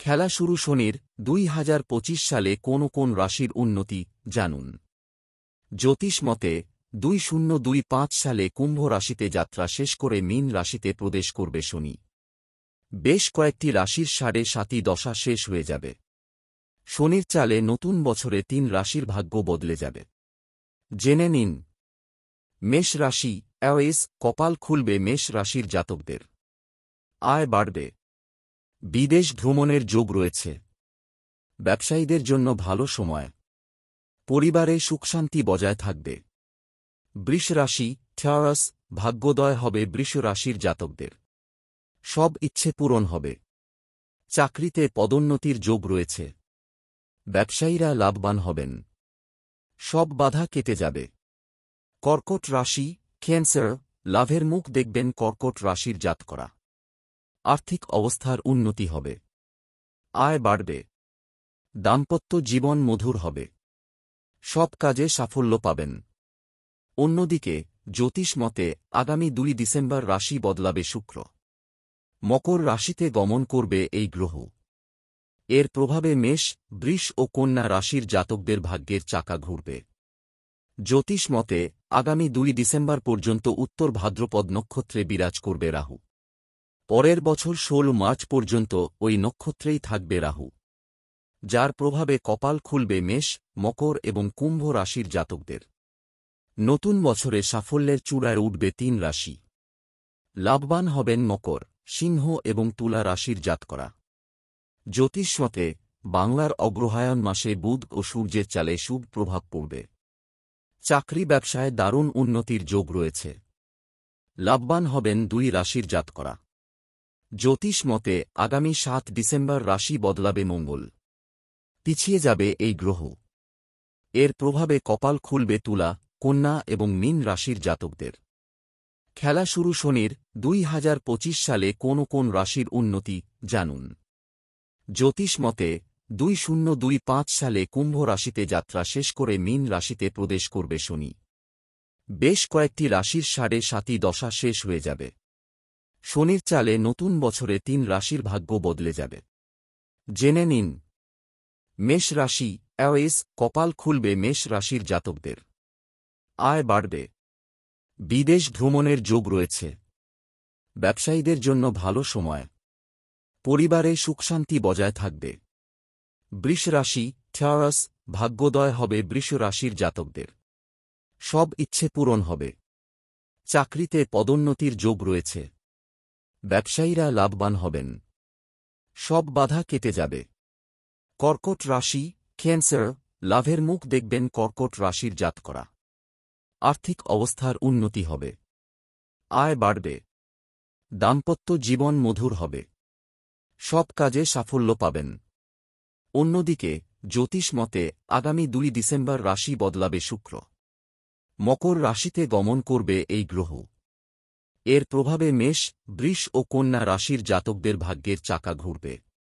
খেলা শুরু শনির 2025 সালে কোন কোন রাশির উন্নতি জানুন। জ্যোতিষ মতে 2025 সালে কুম্ভ রাশিতে যাত্রা শেষ করে মীন রাশিতে প্রবেশ করবে শনি। বেশ কয়েকটি রাশির 7.5 দশা শেষ হয়ে যাবে। শনির চালে নতুন বছরে 3 রাশির ভাগ্য বদলে যাবে। জেনে নিন। মেষ রাশি অ্যাওয়েস কপাল খুলবে মেষ রাশির জাতকদের। আয় বাড়বে। বিদেশ ভ্রমণের যোগ রয়েছে। ব্যবসায়ীদের জন্য ভালো সময়। পরিবারে সুখশান্তি বজায় থাকবে। বৃষ রাশি টরাস ভাগ্যোদয় হবে বৃষ রাশির জাতকদের। সব ইচ্ছে পূরণ হবে। চাকরিতে পদোন্নতির যোগ রয়েছে। ব্যবসায়ীরা লাভবান হবেন। সব বাধা কেটে যাবে। কর্কট রাশি ক্যান্সার লাভের মুখ দেখবেন কর্কট রাশির জাতকরা। আর্থিক অবস্থার উন্নতি হবে। আয় বাড়বে। দাম্পত্য জীবন মধুর হবে। সব কাজে সাফল্য পাবেন। অন্যদিকে জ্যোতিষ মতে আগামী 2 ডিসেম্বর রাশি বদলাবে শুক্র। মকর রাশিতে গমন করবে এই গ্রহ। এর প্রভাবে মেষ বৃষ ও কন্যা রাশির জাতকদের ভাগ্যের চাকা ঘুরবে। জ্যোতিষ মতে আগামী 2 ডিসেম্বর পর্যন্ত উত্তর ভাদ্রপদ নক্ষত্রে বিরাজ করবে রাহু। পরের বছর 16 মার্চ পর্যন্ত ওই নক্ষত্রেই থাকবে রাহু, যার প্রভাবে কপাল খুলবে মেষ মকর এবং কুম্ভ রাশির জাতকদের। নতুন বছরে সাফল্যের চূড়ায় উঠবে 3 রাশি। লাভবান হবেন মকর সিংহ এবং তুলা রাশির জাতকরা। জ্যোতিষমতে বাংলার অগ্রহায়ণ মাসে বুধ ও সূর্যের চালে শুভ প্রভাব পড়বে। চাকরি ব্যবসায় দারুণ উন্নতির যোগ রয়েছে। লাভবান হবেন 2 রাশির জাতকরা। জ্যোতিষ মতে আগামী 7 ডিসেম্বর রাশি বদলাবে মঙ্গল। পিছিয়ে যাবে এই গ্রহ। এর প্রভাবে কপাল খুলবে তুলা কন্যা এবং মীন রাশির জাতকদের। খেলা শুরু শনির 2025 সালে কোন কোন রাশির উন্নতি জানুন। জ্যোতিষ মতে 2025 সালে কুম্ভ রাশিতে যাত্রা শেষ করে মীন রাশিতে প্রবেশ করবে শনি। বেশ কয়েকটি রাশির 7.5 দশা শেষ হয়ে যাবে। শনির চালে নতুন বছরে 3 রাশির ভাগ্য বদলে যাবে। জেনে নিন। মেষ রাশি অ্যাওয়েস কপাল খুলবে মেষ রাশির জাতকদের। আয় বাড়বে। বিদেশ ভ্রমণের যোগ রয়েছে। ব্যবসায়ীদের জন্য ভালো সময়। পরিবারে সুখশান্তি বজায় থাকবে। বৃষ রাশি টরাস ভাগ্যোদয় হবে বৃষ রাশির জাতকদের। সব ইচ্ছে পূরণ হবে। চাকরিতে পদোন্নতির যোগ রয়েছে। ব্যবসায়ীরা লাভবান হবেন। সব বাধা কেটে যাবে। কর্কট রাশি ক্যান্সার লাভের মুখ দেখবেন কর্কট রাশির জাতকরা। আর্থিক অবস্থার উন্নতি হবে। আয় বাড়বে। দাম্পত্য জীবন মধুর হবে। সব কাজে সাফল্য পাবেন। অন্যদিকে জ্যোতিষ মতে আগামী 2 ডিসেম্বর রাশি বদলাবে শুক্র। মকর রাশিতে গমন করবে এই গ্রহ। এর প্রভাবে মেষ বৃষ ও কন্যা রাশির জাতকদের ভাগ্যের চাকা ঘুরবে।